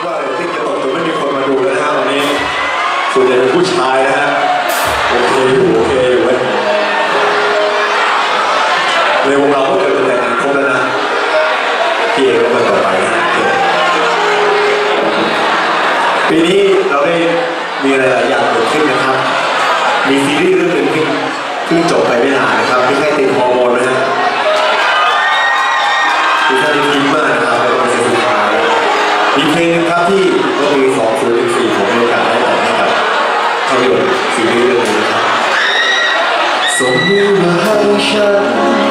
ว่าเรตติ้งจะตกจนไม่มีคนมาดูแล้วนะฮะวันนี้ส่วนใหญ่เป็นผู้ชายนะฮะโอเคอยู่เว้ยในวงเราก็เกิดเป็นแต่งงานครบแล้วนะพี่เองก็มาต่อไปนะปีนี้เราได้มีอะไรหลายอย่างเกิดขึ้นนะครับมีซีรีส์เรื่องหนึ่งที่เพิ่งจบไปไม่นานนะครับไม่ใช่ติดฮอร์โมนนะฮะมีท่านที่ยิ้มมากนะครับในวันสุดท้ายมีเพลงนึงครับที่เมื่อปี2014ผมมีโอกาสได้ออกให้กับภาพยนตร์ซีรีส์เรื่องนี้นะครับส่งมือมาให้ฉัน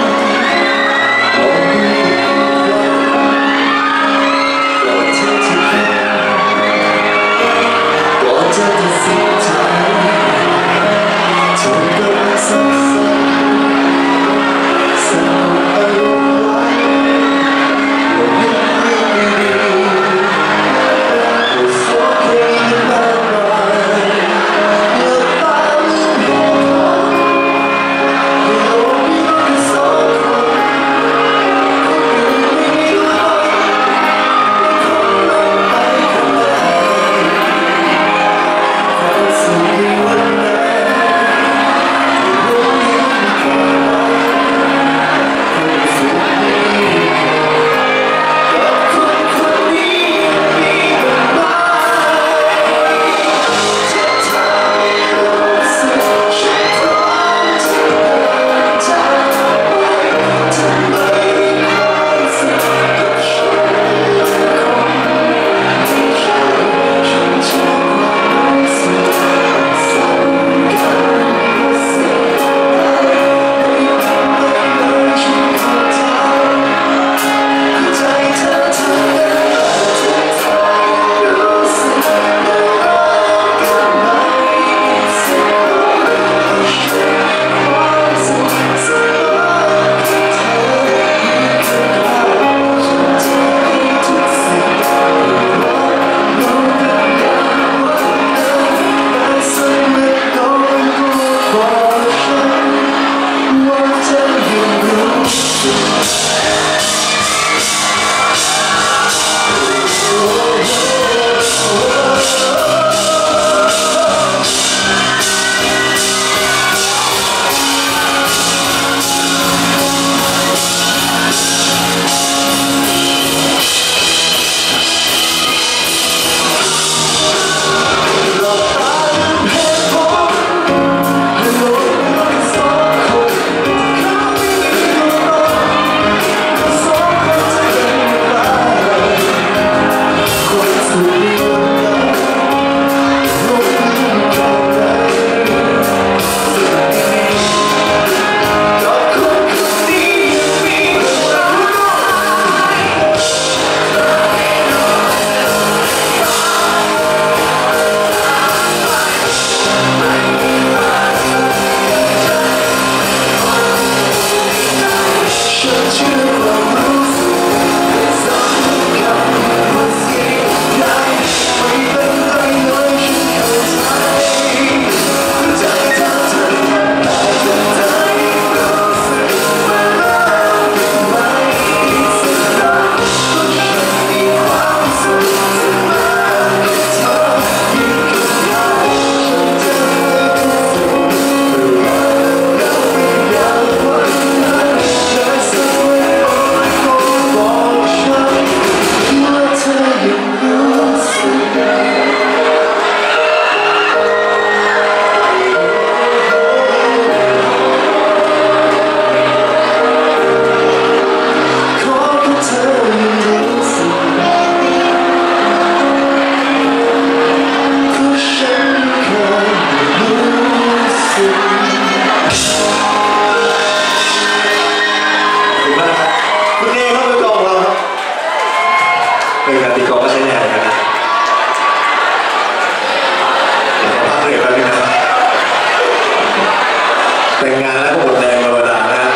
แต่งงานแล้วก็หมดแรงธรรมดานะ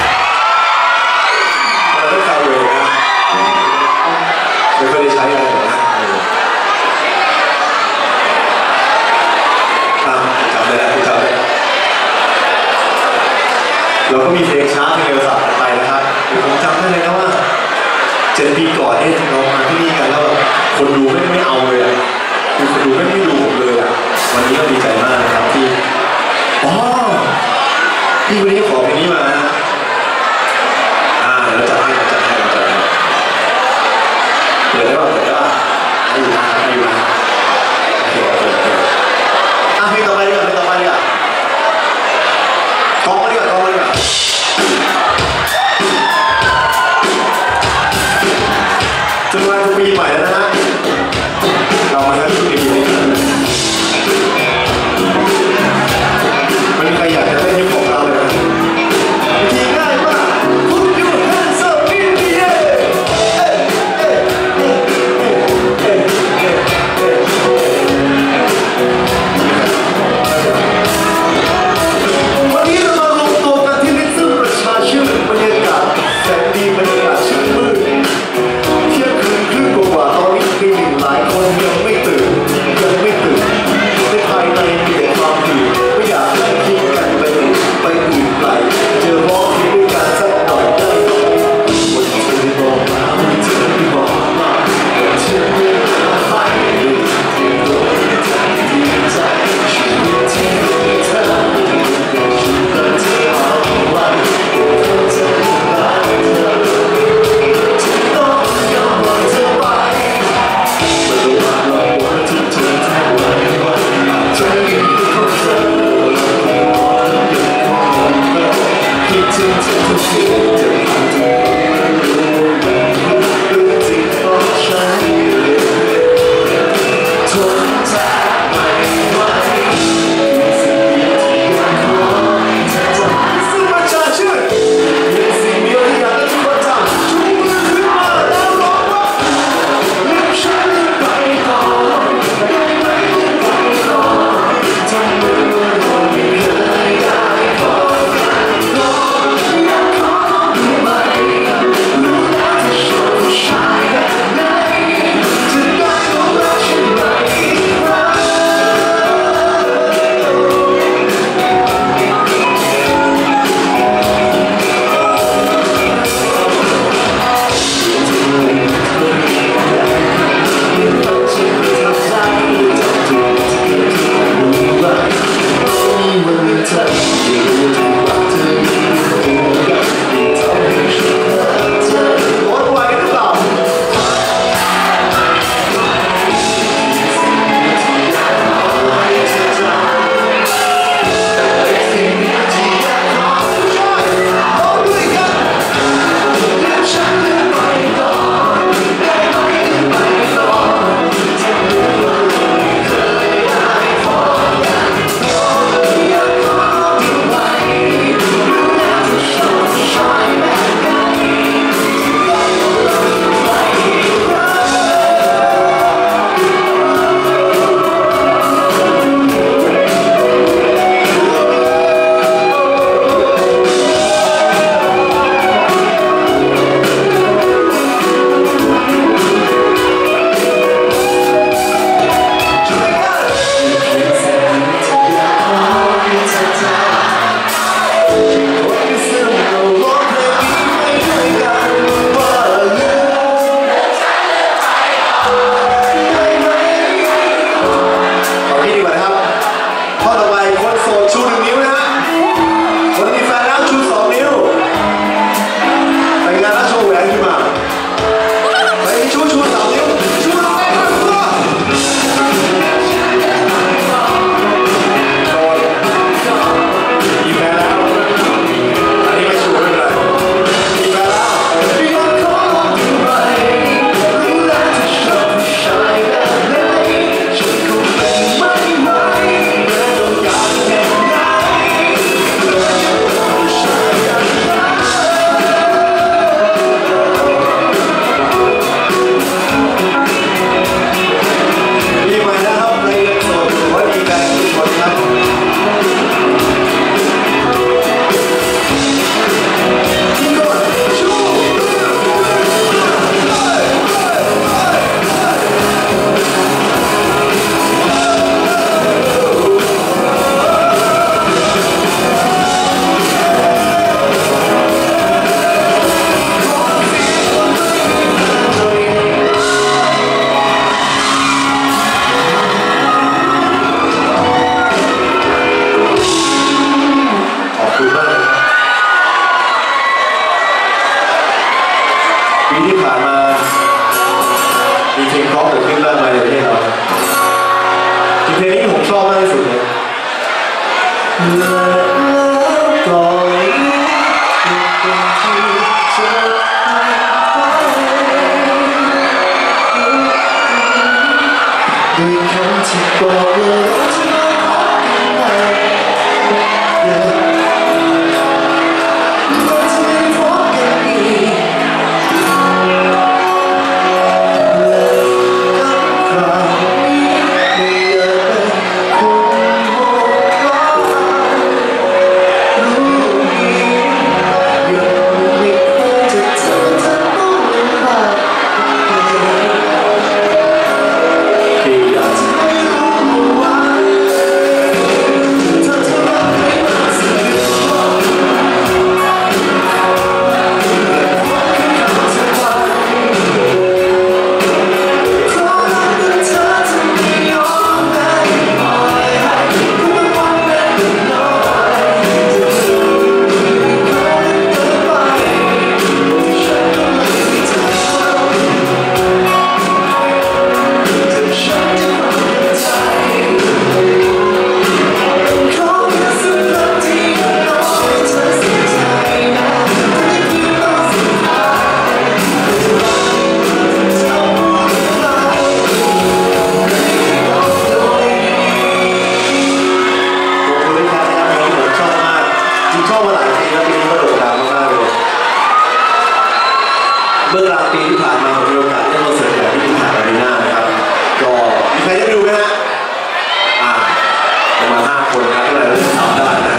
เราต้องคาเวนะไม่ค่อยได้ใช้อะไรหรอกนะจำได้แล้วจำได้เราก็มีเพลงช้าเพลงเร็วสลับกันไปนะครับผมจำได้เลยนะว่า7 ปีก่อนเรามาที่นี่กันแล้วแบบคคนดูไม่เอาเลยอ่ะคือคนดูไม่ดูผมเลยอ่ะวันนี้ก็ดีใจมากนะครับที่อ๋อพี่วันนี้ขอเพลงนี้มานะแล้วจัดให้เปิดได้ป่ะเปิดได้ป่ะให้อยู่นะโอเคเพลงต่อไปดีกว่ากองมาดีกว่าจนวันปีใหม่แล้วนะฮะเรามาเริ่มปีนี้ไม่มีใครอยากจะเล่นยุคของเราเลยนะวิธีง่ายมาก Put your hands up in the air วันนี้เรามารวมตัวกันที่มิตรซึ่งประชาชื่นบรรยากาศแสนดีบรรยากาศชื่นมื่นเที่ยงคืนครึ่งกว่าตอนนี้มีเพลงเพราะเกิดขึ้นมากมายในประเทศเราที่เพลงนี้ผมชอบมากที่สุดเลยแล้วก็ด้วยคำที่บอกว่าเราจะมาพบกันใหม่เราจะไม่พบกันอีกและคราวนี้ไม่อยากเป็นคนโหดร้ายรู้ดียังไม่ควรจะเธอต้องลำบากที่อยากจะให้รู้ว่าเธอจะรักไม่มากสักเท่าและความคิดของเธอไปเพราะรักเป็นเธอจะไม่ยอมได้ปล่อยให้ทุกวันเป็นน้อยจะเธอไม่เคยเกินไปที่ฉันก็ไม่มีเธอจะฉันจะไม่ใจขอแค่สักครั้งที่น้อยเธอเสียใจนะแต่ในคืนวันสุดท้ายเธอพูดอะไรไม่บอกโดยผมคุณได้แค่นะครับเพลงที่ผมชอบมากจริงชอบมาหลายปีแล้วปีนี้ก็โด่งดังมากๆเลยเมื่อกลางปีที่ผ่านมาผมมีโอกาสได้คอนเสิร์ตใหญ่ที่ผ่านอารีนานะครับก็มีใครได้ไปดูไหมฮะประมาณ5 คนครับก็เลยทำได้นะ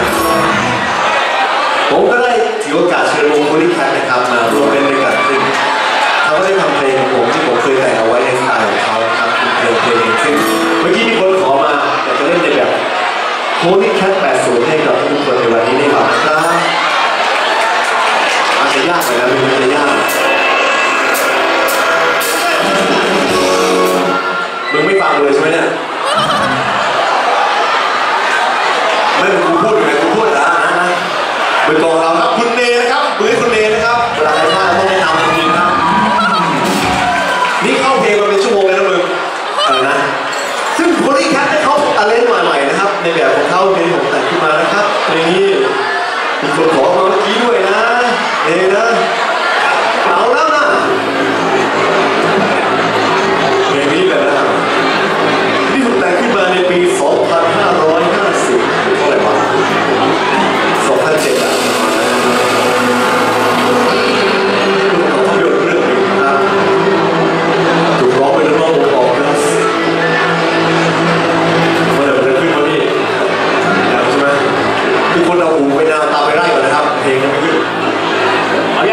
ผมก็ได้ถือโอกาสเชิญวงโพลีแคทนะครับมาร่วมเล่นด้วยกันซึ่งเขาก็ได้ทำเพลงของผมที่ผมเคยแต่งเอาไว้ในสไตล์ของเขาครับเป็นเพลงซึ่งเมื่อกี้มีคนขอมาอยากจะเล่นในแบบโพลีแคท80ให้กับทุกคนในวันนี้ได้ฟังนะครับอาจจะยากหน่อยนะมันจะยากมึงไม่ฟังเลยใช่ไหมเนี่ยไม่กูพูดอยู่ไงกูพูดนะเบอร์กองเราครับคุณเนนะครับเบอร์คุณเนนะครับเวลาใครพลาดต้องแนะนำจริงๆครับนี่เข้าเพลงมาเป็นชั่วโมงเลยนะมึงนะซึ่งโพลีแคทได้เขาอาเลนมาใหม่นะครับในแบบของเขาเพลงผมแต่งขึ้นมานะครับเพลงนี้มีคนขอมาเมื่อกี้ด้วยนะเนนะเอาแล้วนะเพลงนี้เลยนะครับที่ผมแต่งขึ้นมาในปี 2550 เท่าไหร่วะ 2007 อ่ะภาพยนตร์เรื่องหนึ่งนะครับถูกร้องโดยน้องวงออกัสเมื่อไหร่มันจะขึ้นมาพี่แล้วใช่ไหมทุกคนเอาหูไปนาตาไปไล่ก่อนนะครับเพลงยังไม่ขึ้นเอา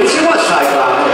มีชื่อว่าชายกลาง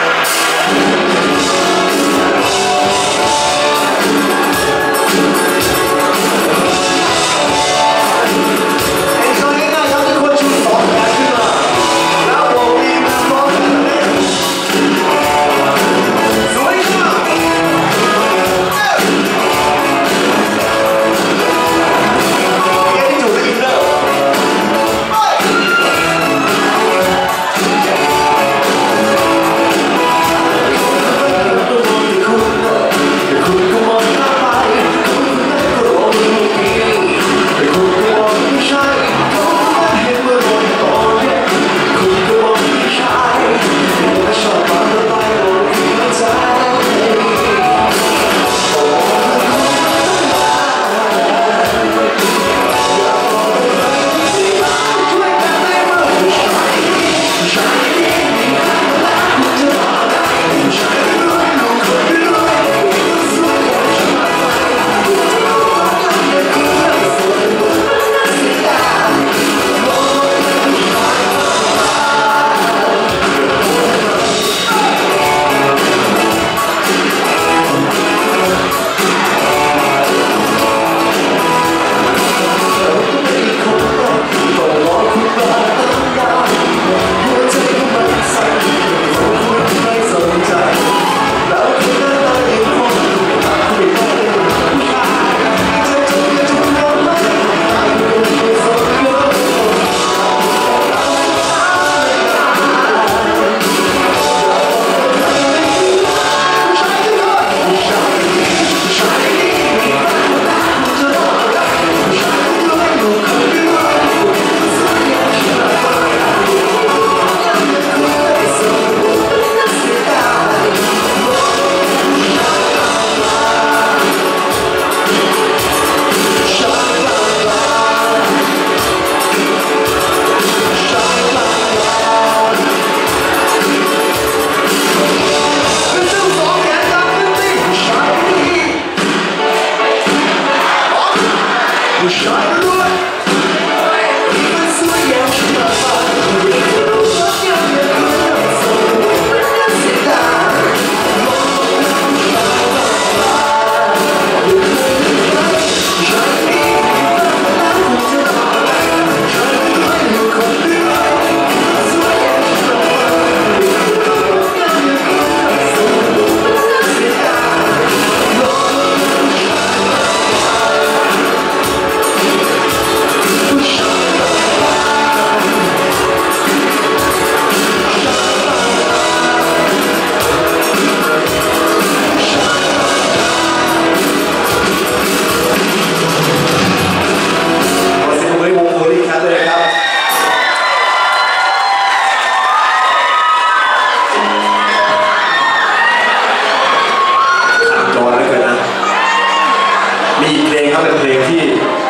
มีอีกเพลงครับเป็นเพลงที่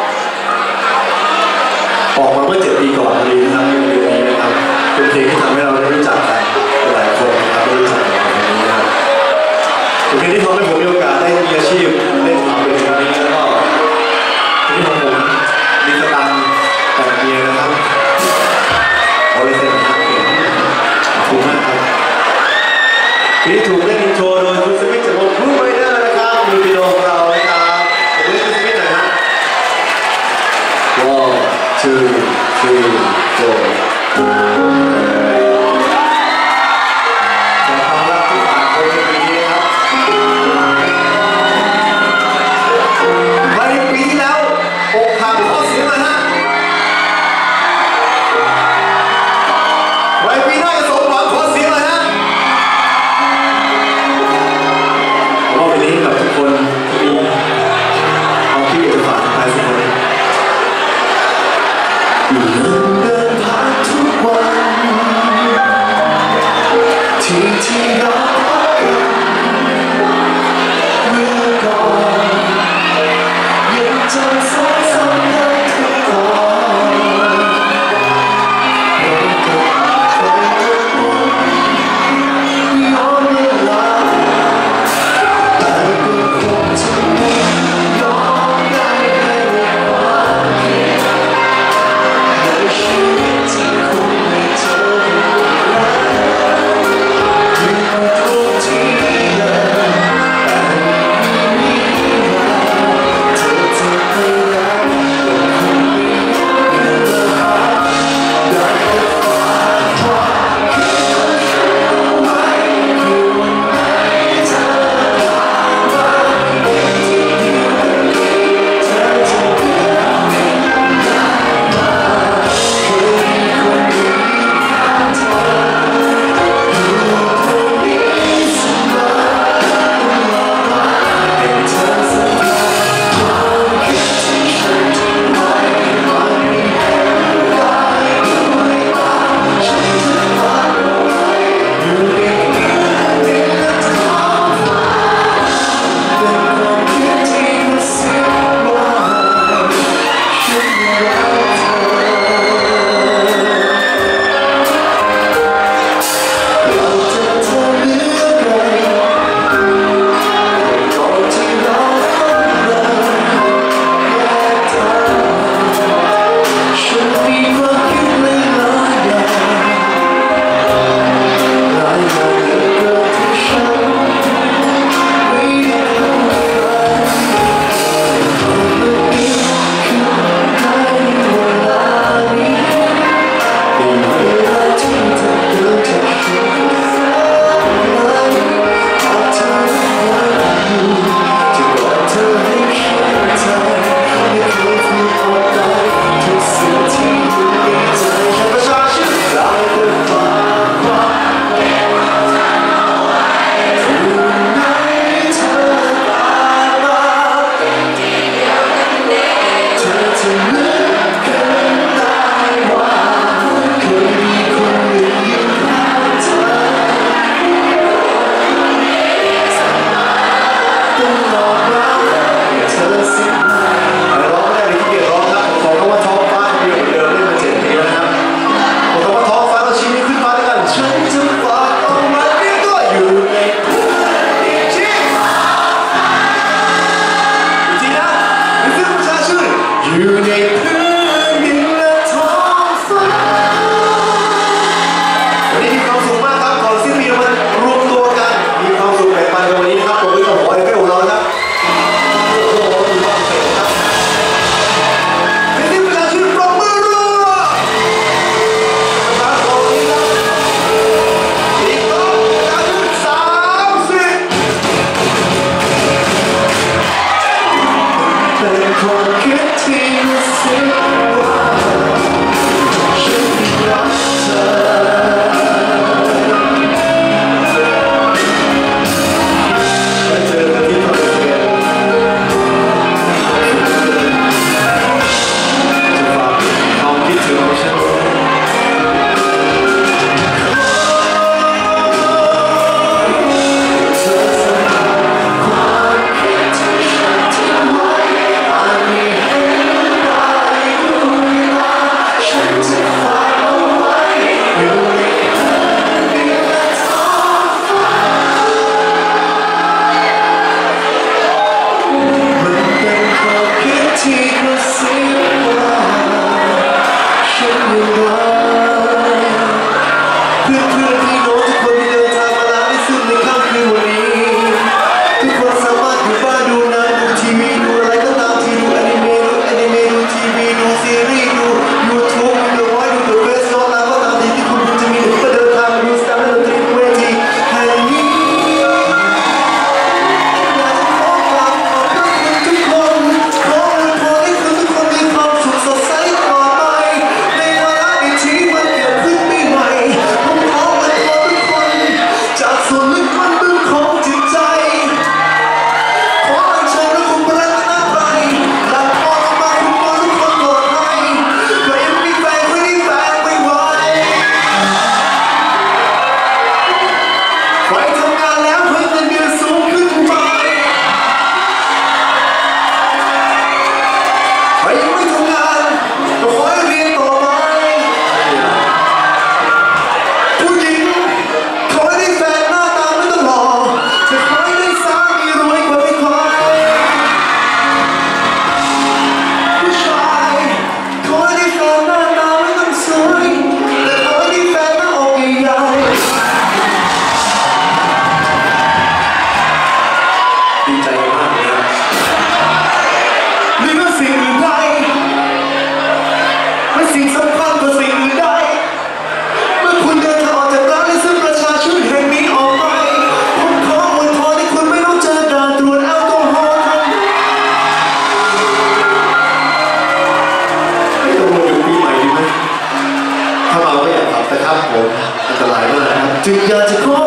ออกมาเมื่อ7 ปีก่อนนี้นะครับเป็นเพลงที่ทำให้เราได้รู้จักกันหลายคนนะครับได้รู้จักกันแบบนี้นะครับเป็นเพลงที่ทำให้ผมมีโอกาสได้มีอาชีพเล่นทำเป็นเพลงนี้แล้วก็เพลงของผมมีสตังค์แต่เมียนะครับเอาเลยเซ็นครับขอบคุณมากครับที่ถูกเล่นอินโทรโดยคุณสมิธจากวงรูปไรเดอร์นะครับมือปีโดของเรานะครับผมเล่นคุณสมิธหน่อยครับ 1, 2, 3, 4 ความรักที่ผ่านคนในปีนี้ครับมาในปีที่แล้วอกหักข้อเสียมาฮะไว้ปีหน้าจะสมหวังข้อเสียมาฮะผมว่าวันนี้กับทุกคนที่มีความที่อยากจะฝากใครสักคนอยู่เดินผ่านทุกวันจึงอยากจะขอ